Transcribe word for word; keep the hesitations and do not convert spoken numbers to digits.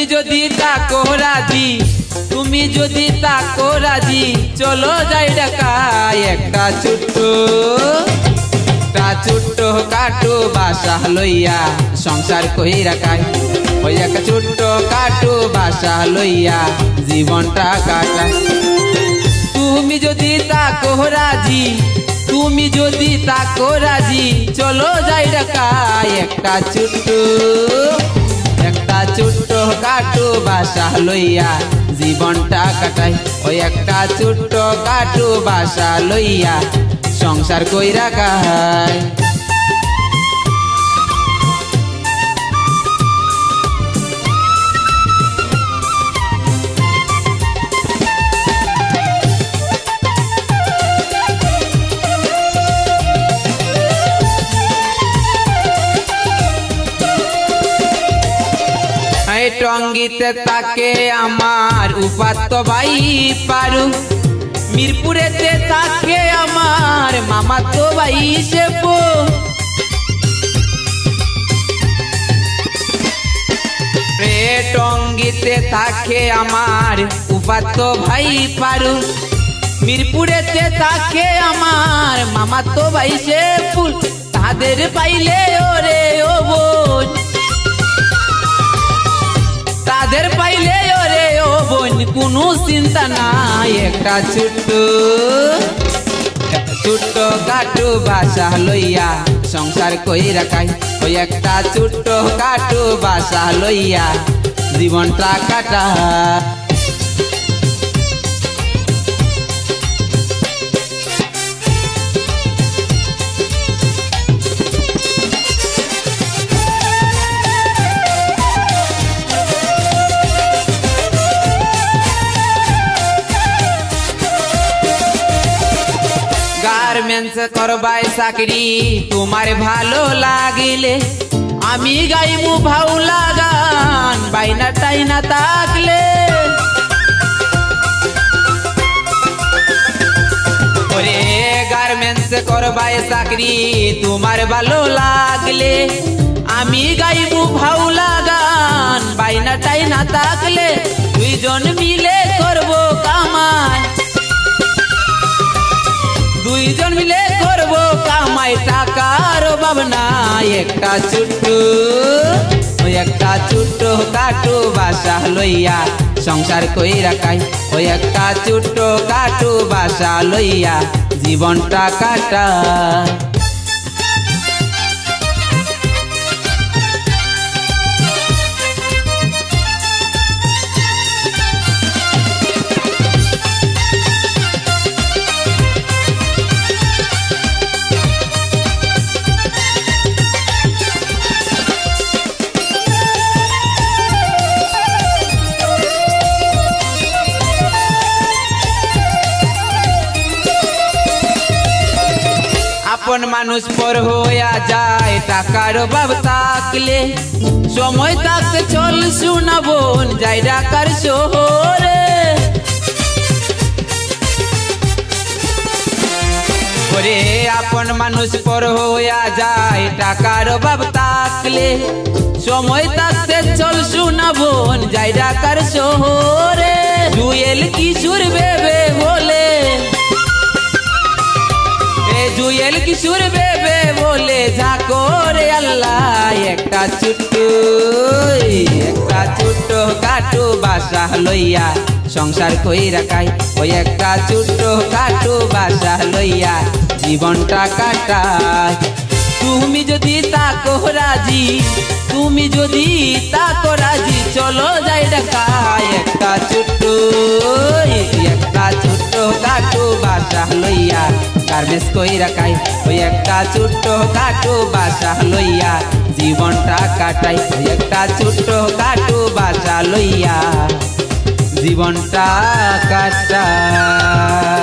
তুমি যদি তাকো রাজি, তুমি যদি তাকো রাজি, চলো যাই ঢাকায় একটা ছোট্ট একটা ছোট্ট কাটু বাসা লইয়া সংসার কইরা খাই। ওই একটা ছোট্ট কাটু বাসা লইয়া জীবনটা কাটাই। তুমি যদি তাকো রাজি, তুমি যদি তাকো রাজি, চলো যাই ঢাকায় একটা ছোট্ট একটা ছোট্ট কাটু বাসা লইয়া জীবনটা কাটাই। ওই একটা ছোট্ট কাটু বাসা লইয়া সংসার কইরা খাই। টঙ্গিতে তাকে আমার উপাত্ত ভাই পারু, মিরপুরেতে তাকে আমার মামাতো ভাই সেপো, টঙ্গিতে তাকে আমার উপাত্ত ভাই পারু, মিরপুরেতে তাকে আমার মামাতো ভাই সেপুল। তাদের পাইলে ওরে ও বোন, তাদের পাইলে ওরে ও বোন কোনো চিন্তা নাই। একটা ছোট্ট ছোট্ট কাটু বাসা লইয়া সংসার কইরা খাই। ওই একটা ছোট্ট কাটু বাসা লইয়া জীবনটা কাটা। গার্মেন্টস করবাই চাকরি তোমার ভালো লাগিলে, আমি গাইমু ভাউলা গান বাইনা টাইনা থাকলে। ওরে গার্মেন্টস করবাই চাকরি তোমার ভালো লাগলে, আমি গাইমু ভাউলা গান বাইনা টাইনা থাকলে। দুইজন মিলে করবো কামাই, দুইজন মিলে করবো কামাই, টাকার অভাব নাই। একটা ছোট্ট ওই একটা ছোট্ট কাটু বাসা লইয়া সংসার কইরা খাই। ওই একটা ছোট্ট কাটু বাসা লইয়া জীবনটা কাটা। আপন মানুষ পর হইয়া যায় টাকার অভাব থাকলে, সময় থাকতে চল শোনা বোন যাই ঢাকার শহরে। ওরে আপন মানুষ পর হইয়া যায় টাকার অভাব থাকলে, সময় থাকতে চল শোনা বোন যাই ঢাকার শহরে। জুয়েল কিশোর বেবে বলে, জুয়েল কিশোর বেবে বলে ঝাকরে আল্লাহ। একটা ছোট্ট একটা ছোট্ট কাটু বাসা লইয়া সংসার কইরা খাই। ওই একটা ছোট্ট কাটু বাসা লইয়া জীবনটা কাটাই। তুমি যদি তাকো রাজি, তুমি যদি তাকো রাজি, চলো যাই ঢাকায় একটা ছোট্ট একটা ছোট্ট কাটু বাসা লইয়া গার্মেন্টস কইরা খাই। ওই একটা ছোট্ট কাটু বাসা লইয়া জীবনটা কাটাই। ওই একটা ছোট্ট কাটু বাসা লইয়া জীবনটা কাটাই।